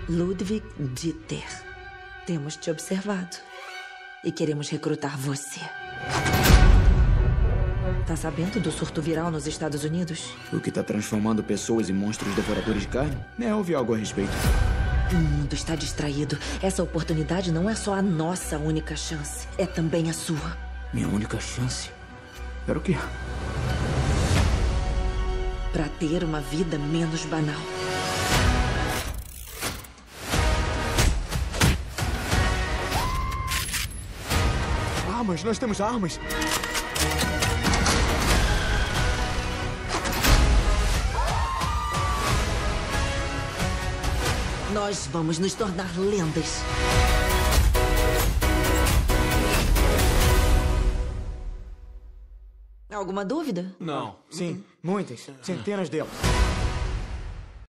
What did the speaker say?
Ludwig Dieter. Temos te observado. E queremos recrutar você. Tá sabendo do surto viral nos Estados Unidos? O que tá transformando pessoas em monstros devoradores de carne? Ouvi algo a respeito. O mundo está distraído. Essa oportunidade não é só a nossa única chance. É também a sua. Minha única chance? Era o quê? Pra ter uma vida menos banal. Armas, nós temos armas. Nós vamos nos tornar lendas. Alguma dúvida? Não. Sim, muitas. Centenas delas.